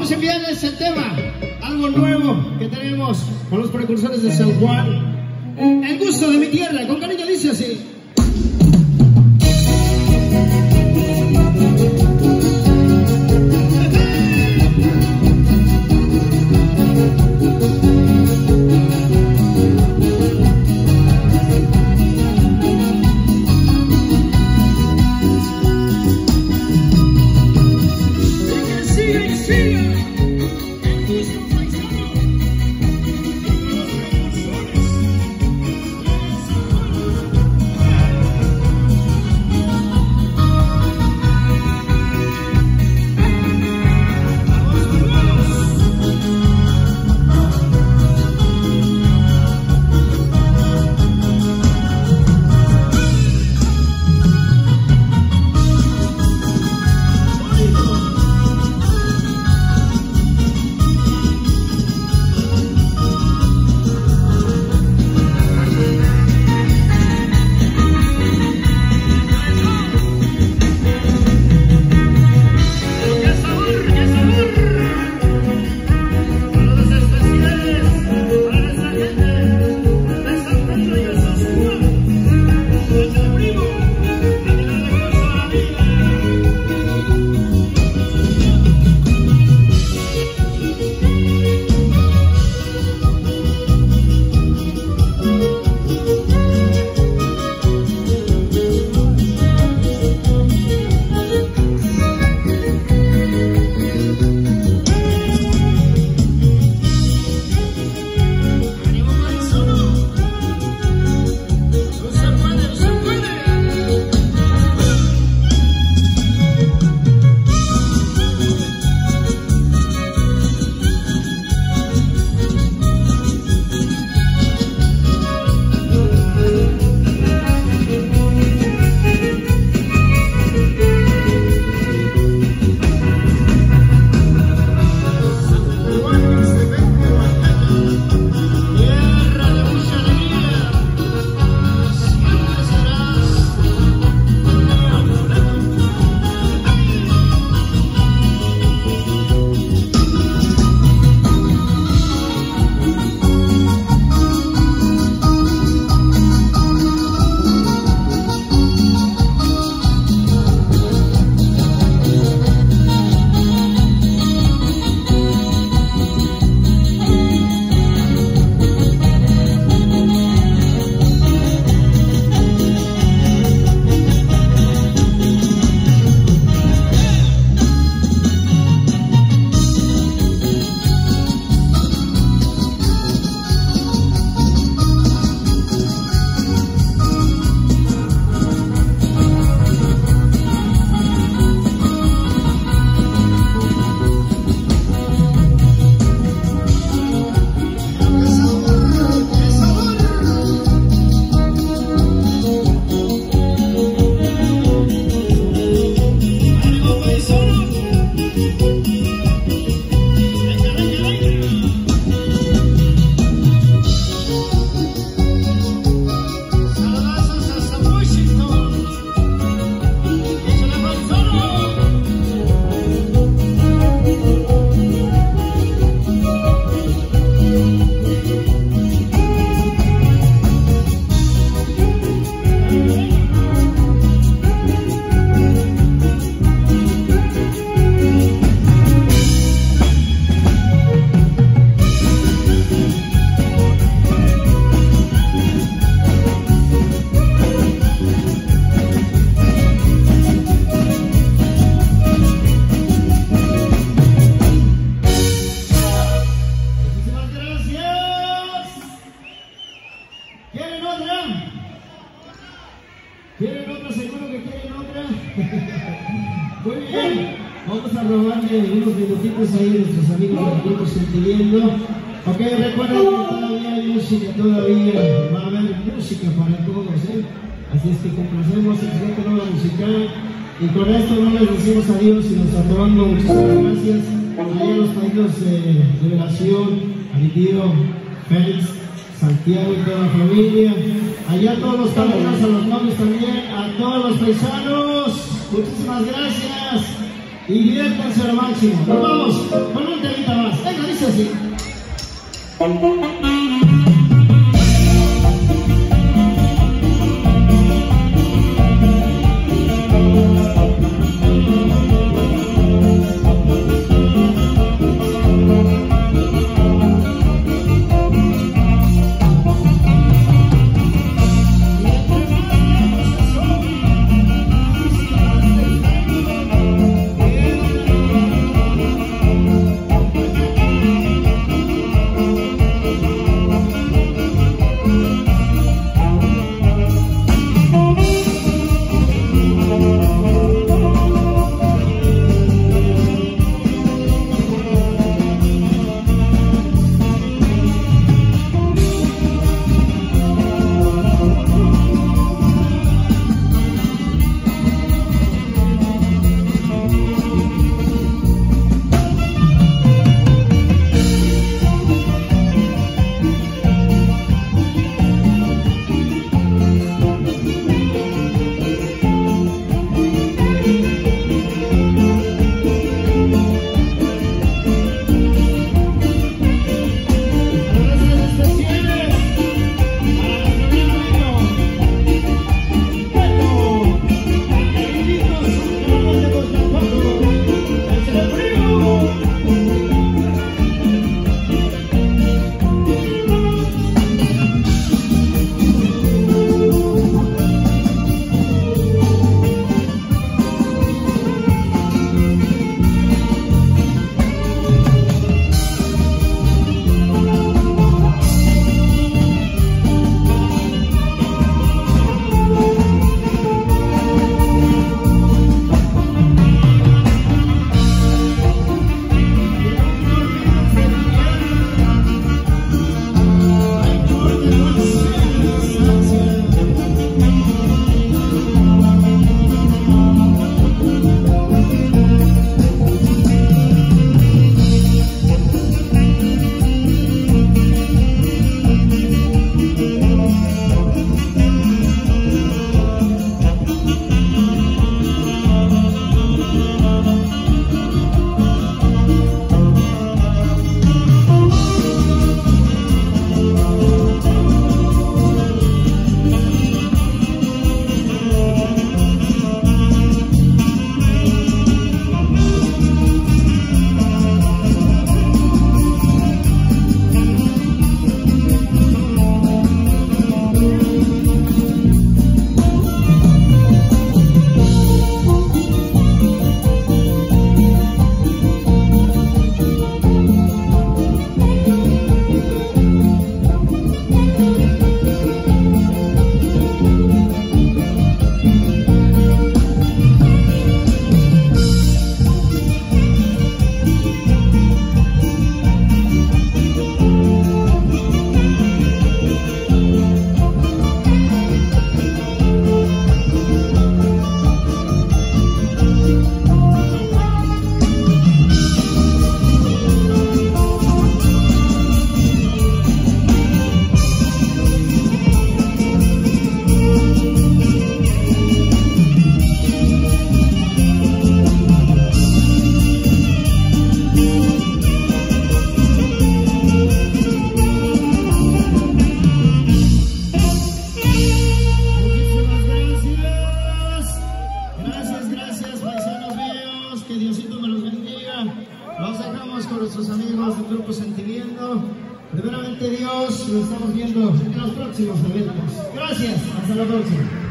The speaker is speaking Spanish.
Vamos a enviarles el tema, algo nuevo que tenemos con los precursores de San Juan. El gusto de mi tierra, con cariño dice así. ¿Quieren otra? ¿Seguro que quieren otra? Muy bien, vamos a robarle unos minutitos ahí a nuestros amigos del grupo Sentimiento. Ok, recuerden que todavía hay música, todavía va a haber música para todos, ¿eh? Así es que complacemos el siguiente nueva musical. Y con esto no les decimos adiós y nos acabamos. Muchísimas gracias a los pedidos de Revelación, a mi tío Félix, Santiago y toda la familia. Allá a todos los padrinos, a los novios también, a todos los paisanos. Muchísimas gracias. y diviértanse a lo máximo. Nos vamos con un temita más. Venga, dice así. Nuestros amigos del Grupo Sentimiento. Primeramente Dios, nos estamos viendo en los próximos eventos. Gracias, hasta la próxima.